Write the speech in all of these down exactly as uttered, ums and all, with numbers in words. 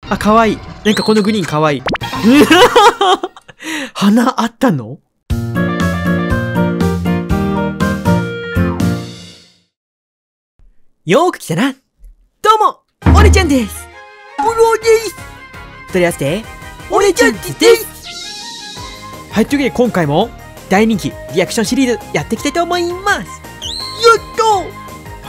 あ、かわいい。なんかこのグリーンかわいい。花あったの？よーく来たな。どうも、おねちゃんです。ブローです。取り合わせて、おねちゃんです。はい、というわけで今回も大人気リアクションシリーズやっていきたいと思います。やったー。はい、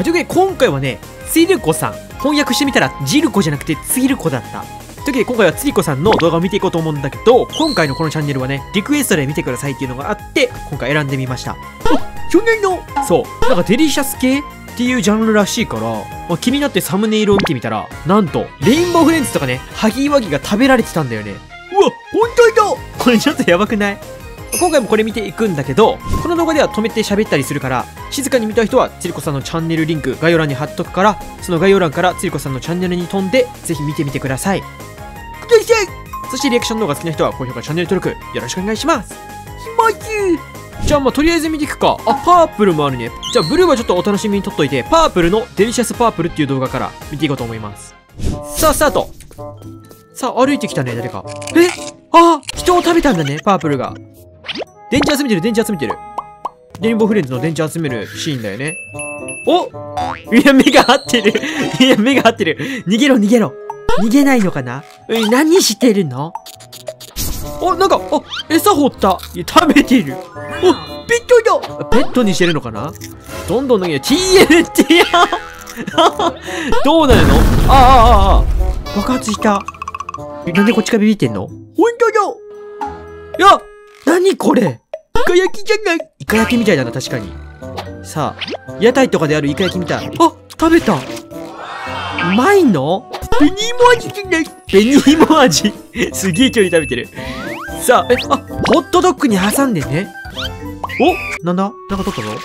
というわけで今回はね、ついるこさん。翻訳してみたら、ジルコじゃなくてついるこだった。というわけで今回はついこさんの動画を見ていこうと思うんだけど、今回のこのチャンネルはね、リクエストで見てくださいっていうのがあって、今回選んでみました。あ、去年のそう、なんかデリシャス系っていうジャンルらしいから、まあ、気になってサムネイルを見てみたら、なんと、レインボーフレンズとかね、ハギーワギが食べられてたんだよね。うわ、本当だ。これちょっとやばくない？今回もこれ見ていくんだけど、この動画では止めて喋ったりするから、静かに見たい人はつりこさんのチャンネルリンク概要欄に貼っとくから、その概要欄からつりこさんのチャンネルに飛んで、ぜひ見てみてください。そしてリアクション動画好きな人は高評価、チャンネル登録よろしくお願いします。します。じゃあまあとりあえず見ていくか。あ、パープルもあるね。じゃあブルーはちょっとお楽しみに撮っといて、パープルのデリシャスパープルっていう動画から見ていこうと思います。さあスタート。さあ歩いてきたね、誰か。えあ、人を食べたんだね、パープルが。電池集めてる、電池集めてる。レインボーフレンズの電池集めるシーンだよね。おいや、目が合ってる。いや、目が合ってる。逃げろ、逃げろ。逃げないのかな？え、何してるの？お、なんか、あ、餌掘った。いや、食べてる。お、ペットだ。ペットにしてるのかな？どんどん投げる。ティーエヌティー やどうなるの？ああ、ああ、ああ。爆発した。え、なんでこっちからビビってんの？ほんとだ。いや、何これ？イカ焼きじゃない。イカ焼きみたいだな、確かに。さあ、屋台とかであるイカ焼きみたい。あ、食べた。うまいの？紅芋味じゃない。紅芋味すげえ距離食べてる。さあ、え、あ、ホットドッグに挟んでね。お、なんだ？なんか取ったぞ。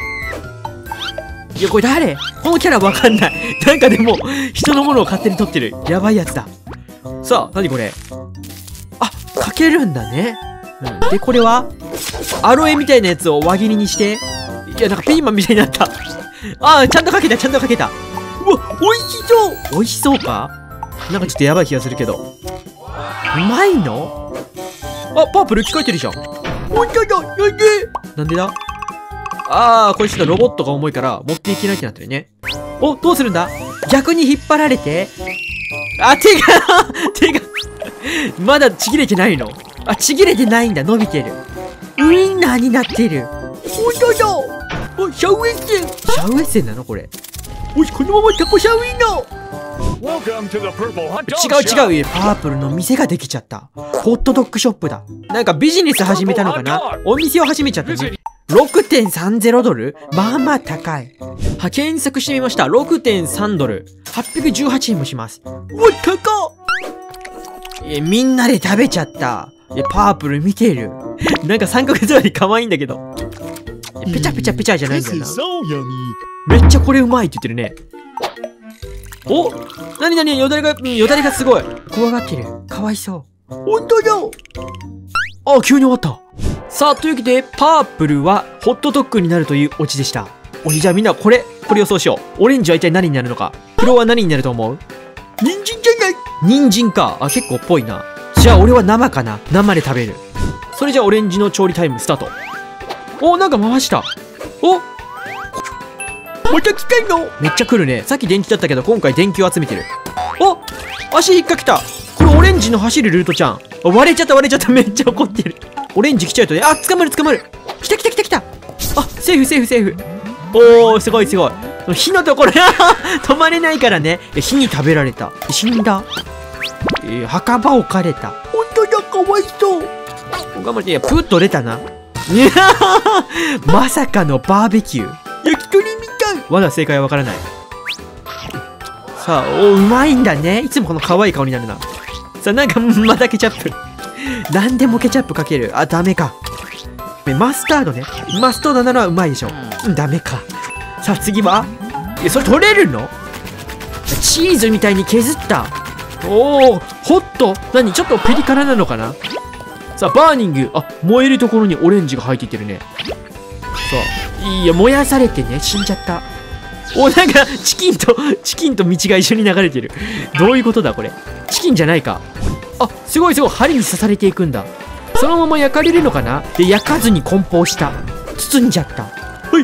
いや、これ誰？このキャラわかんない。なんかでも、人のものを勝手に取ってる。やばいやつだ。さあ、なにこれ？あ、かけるんだね。うん。で、これはアロエみたいなやつを輪切りにして。いや、なんかピーマンみたいになった。ああ、ちゃんとかけた、ちゃんとかけた。うわ、美味しそう。美味しそうか？なんかちょっとやばい気がするけど。うまいの？あ、パープル聞こえてるじゃん。ほんとだ、なんで？なんでだ？ああ、これちょっとロボットが重いから持っていけないってなってるね。お、どうするんだ？逆に引っ張られて。あ、手が手がまだちぎれてないの？あ、ちぎれてないんだ。伸びてる。ウインナーになってる。ほんとだ。お、シャウエッセン。シャウエッセンなのこれ。おし、このままタコシャウインナー。違う違う。パープルの店ができちゃった。ホットドッグショップだ。なんかビジネス始めたのかな？お店を始めちゃったね。ろくてんさんぜろ ドル？まあまあ高い。は、検索してみました。ろくてんさんドル。はっぴゃくじゅうはちえんもします。うわ、高っ！え、みんなで食べちゃった。え、パープル見てる。なんか三角座り可愛いんだけど。ペチャペチャペチャじゃないんだよな。めっちゃこれうまいって言ってるね。お、なになに、よだれが、よだれがすごい。怖がってる。かわいそう。ほんとだ。あ、急に終わった。さあ、というわけで、パープルはホットドッグになるというオチでした。おい、じゃあみんなこれ、これ予想しよう。オレンジは一体何になるのか。黒は何になると思う？人参じゃない。人参か。あ、結構っぽいな。じゃあ俺は生かな。生で食べる。それじゃあオレンジの調理タイムスタート。お、なんか回した。お、また来たの？めっちゃ来るね。さっき電気だったけど今回電気を集めてる。お、足引っかけた。これオレンジの走るルートちゃん。割れちゃった割れちゃった。めっちゃ怒ってる。オレンジ来ちゃうとね。あ、捕まる捕まる。来た来た来た来た。あ、セーフセーフセーフ。おー、すごいすごい。火のところ止まれないからね。火に食べられた。死んだ。えー、墓場置かれた。ほんとだ、かわいそう。頑張って。いや、プーッと出たな。いやまさかのバーベキュー。焼き鳥みたい。まだ正解はわからない。さあ、お、うまいんだね。いつもこの可愛い顔になるな。さあ、なんか、またケチャップ。なんでもケチャップかける。あ、ダメか。マスタードね。マスタードならうまいでしょ。うん、ダメか。さあ、次はえ、それ取れるの？チーズみたいに削った。おお、ホット。何？ちょっとピリ辛なのかな？さあ、バーニング。あ、燃えるところにオレンジが入っていってるね。さあ、いや、燃やされてね、死んじゃった。 お、なんか、チキンと、チキンと道が一緒に流れてる。どういうことだ、これ。チキンじゃないか。あ、すごいすごい。針に刺されていくんだ。そのまま焼かれるのかな。で、焼かずに梱包した。包んじゃった。はい、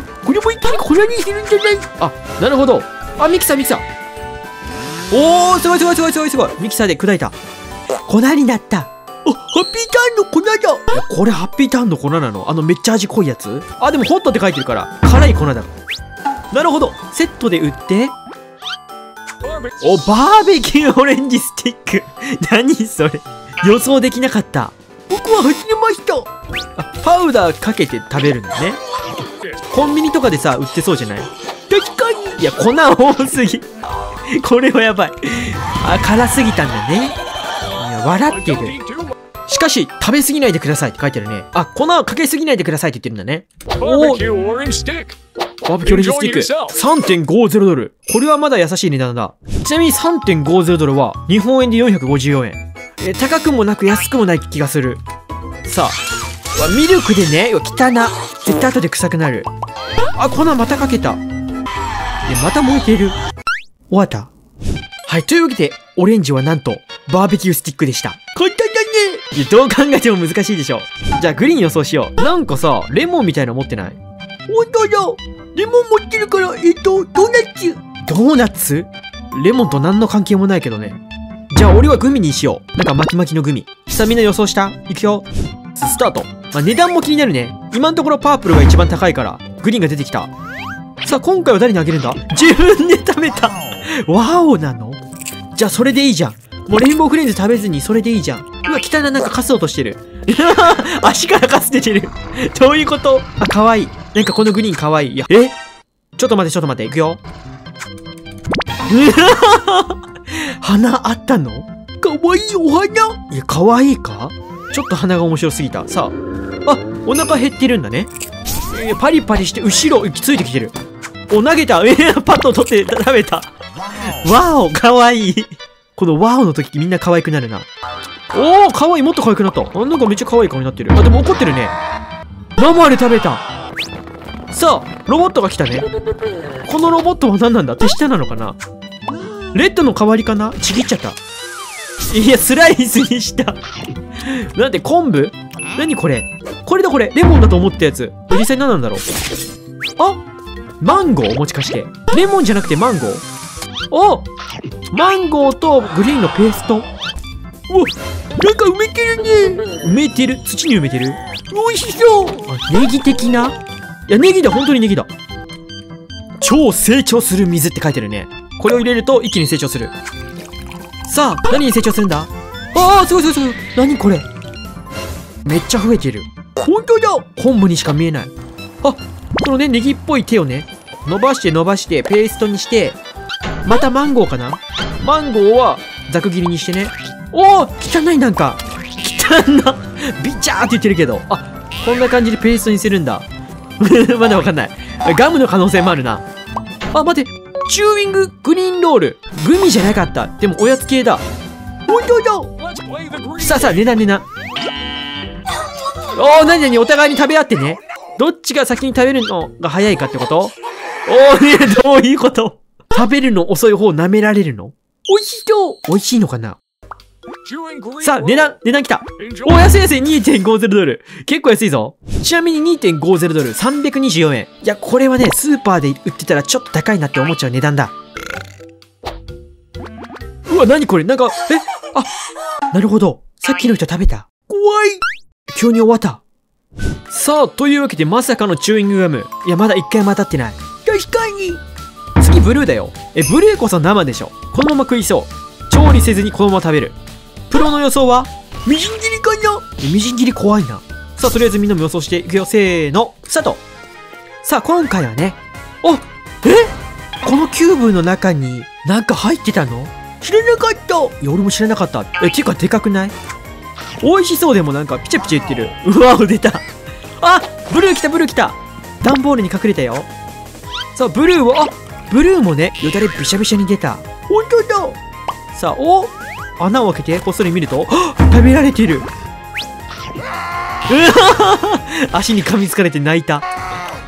これも一気に粉にするんじゃない。あ、なるほど。あ、ミキサーミキサー。おー、すごいすごいすごいすごいすごい。ミキサーで砕いた。粉になった。あ、ハッピーターンの粉だ。いや、これハッピーターンの粉なの？あのめっちゃ味濃いやつ？あ、でもホットって書いてるから、辛い粉だ。なるほど。セットで売って。お、バーベキューオレンジスティック。何それ。予想できなかった。僕は始めました。あ、パウダーかけて食べるんだね。コンビニとかでさ、売ってそうじゃない？確かに。いや、粉多すぎ。これはやばい。あ、辛すぎたんだね。いや、笑ってる。しかし、食べ過ぎないでくださいって書いてあるね。あ、粉をかけすぎないでくださいって言ってるんだね。おー。バーベキューオレンジスティック さんてんごじゅうドル。これはまだ優しい値段だ。ちなみに さんてんごじゅうドルは日本円でよんひゃくごじゅうよえん。え、高くもなく安くもない気がする。さあ、わ、ミルクでね、うわ、汚な。絶対後で臭くなる。あ、粉またかけた。え、また燃えてる。終わった。はい、というわけで、オレンジはなんと、バーベキュースティックでした。簡単だね。いや、どう考えても難しいでしょ。じゃあ、グリーン予想しよう。なんかさ、レモンみたいなの持ってない？ほんとだ。レモン持ってるから、えっと、ドーナツ。ドーナツ？レモンと何の関係もないけどね。じゃあ、俺はグミにしよう。なんか巻き巻きのグミ。さあ、みんな予想した？いくよ。スタート。まあ、値段も気になるね。今のところパープルが一番高いから、グリーンが出てきた。さあ、今回は誰にあげるんだ？自分で食べた。ワオなの？じゃあ、それでいいじゃん。もうレインボーフレンズ食べずにそれでいいじゃん。うわ、汚い、なんかカス落としてる。足からカス出てる。どういうこと？あ、かわいい。なんかこのグリーンかわいい。いや、え？ちょっと待って、ちょっと待って。いくよ。花あったの？かわいいお花。いや、かわいいか？ちょっと花が面白すぎた。さあ。あ、お腹減ってるんだね。えー、パリパリして後ろ行き着いてきてる。お、投げた。えー、パッと取って食べた。わお、かわいい。このワオの時みんな可愛くなるな。おー、可愛い。もっと可愛くなった。あ、なんかめっちゃ可愛い顔になってる。あ、でも怒ってるね。生で食べた。さあ、ロボットが来たね。このロボットは何なんだ？手下なのかな？レッドの代わりかな？ちぎっちゃった。いや、スライスにした。なんで、昆布？何これ？これだこれ。レモンだと思ったやつ。これ実際何なんだろう？あ、マンゴーもしかして。レモンじゃなくてマンゴー？お、マンゴーとグリーンのペースト。お、なんか埋めてるね。埋めてる。土に埋めてる。おいしそう。あ、ネギ的な？いや、ネギだ。本当にネギだ。超成長する水って書いてるね。これを入れると一気に成長する。さあ、何に成長するんだ？ああ、すごいすごいすごい。何これ？めっちゃ増えてる。本当だ。昆布にしか見えない。あ、このね、ネギっぽい手をね、伸ばして伸ばしてペーストにして、またマンゴーかな？マンゴーはざく切りにしてね。おお、汚い。なんか汚な。ビチャーって言ってるけど。あ、こんな感じでペーストにするんだ。まだわかんない。ガムの可能性もあるな。あ、待って。チューインググリーンロール。グミじゃなかった。でもおやつ系だ。ほんとだ。さあさあ、値段値段。おー、なになに、お互いに食べ合ってね。どっちが先に食べるのが早いかってこと？おー、ね、どういうこと？食べるの遅い方舐められるの？おいしそう。おいしいのかな？さあ、値段、値段きた。お、安い安い。にてんごじゅうドル。結構安いぞ。ちなみに にてんごじゅうドル。さんびゃくにじゅうよえん。いや、これはね、スーパーで売ってたらちょっと高いなって思っちゃう値段だ。うわ、なにこれ？なんか、え？あ、なるほど。さっきの人食べた。怖い。急に終わった。さあ、というわけでまさかのチューイングガム。いや、まだ一回も当たってない。確かに。次、ブルーだよ。え、ブルーこそ生でしょ。このまま食いそう。調理せずにこのまま食べる。プロの予想はみじん切りかな？みじん切り怖いな。さあ、とりあえずみんなも予想していくよ。せーの、スタート。さあ、今回はね。あ、え？このキューブの中になんか入ってたの？知らなかった。いや、俺も知らなかった。え、てかでかくない？美味しそう。でもなんかピチャピチャ言ってる。うわ、出た。あ、ブルー来た、ブルー来た。段ボールに隠れたよ。さあ、ブルーは、あ、ブルーもね、よだれびしゃびしゃに出た。ほんとだ。さあ、お、穴を開けてこっそり見ると、食べられてる。うわ、足に噛みつかれて泣いた。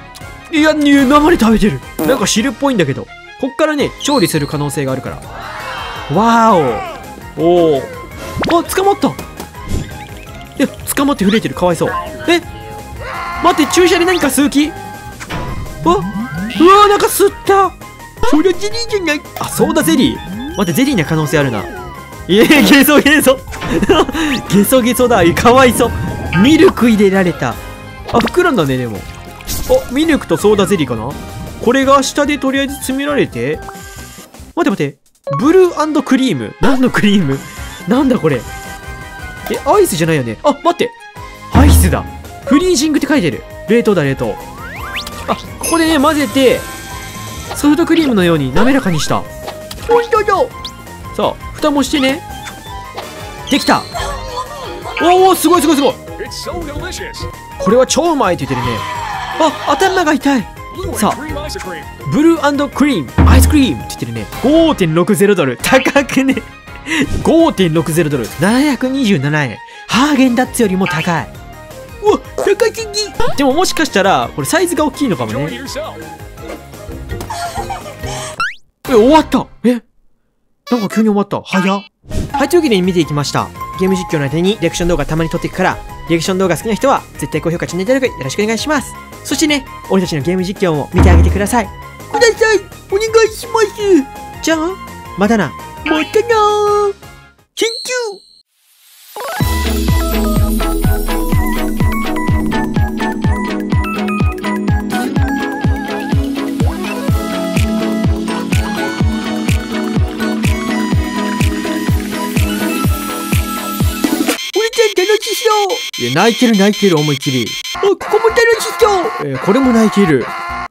いや、ね、生で食べてる。なんか汁っぽいんだけど。こっからね、調理する可能性があるから。わーお。おお。あ、捕まった。いや、捕まって震えてる。かわいそう。え、待って、注射で何か吸う気？あ、うわー、なんか吸った。ソーダゼリーじゃない。あ、ソーダゼリー。待って、ゼリーな可能性あるな。いえ、ゲソゲソ。ゲソゲソだ。かわいそう。ミルク入れられた。あ、膨らんだね、でも。あ、ミルクとソーダゼリーかな。これが下でとりあえず詰められて。待って待って。ブルー&クリーム。何のクリーム？なんだこれ。え、アイスじゃないよね。あ、待って。アイスだ。フリージングって書いてる。冷凍だ、冷凍。あ、ここでね、混ぜて、ソフトクリームのように滑らかにした。おいしそう。さあ、蓋もしてね。できた。おお、すごいすごいすごい。これは超うまいって言ってるね。あ、頭が痛い。さあ、ブルー&クリーム、アイスクリームって言ってるね。ごてんろくぜろ ドル。高くね。ごてんろくぜろ ドル。ななひゃくにじゅうななえん。ハーゲンダッツよりも高い。うわ、高すぎ。でももしかしたら、これサイズが大きいのかもね。え、終わった。え、なんか急に終わった。早っ。はい、というわけで見ていきました。ゲーム実況の間にリアクション動画たまに撮っていくから、リアクション動画好きな人は絶対高評価、チャンネル登録よろしくお願いします。そしてね、俺たちのゲーム実況も見てあげてください。ください。お願いします。じゃあ、またな。またなー。Thank you。楽しそう。いや、泣いてる泣いてる、思いっきり。あ、ここも楽しそう。えー、これも泣いてる。